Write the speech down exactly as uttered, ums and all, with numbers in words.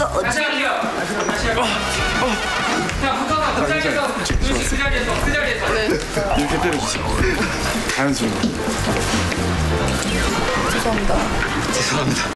어, 다시 할게요. 다시 할게요. 자, 붙어서 그 자리에서 루시 그 자리에서 그 자리에서. 네. 이렇게 때려주세요. 자연스러워. 죄송합니다. 죄송합니다.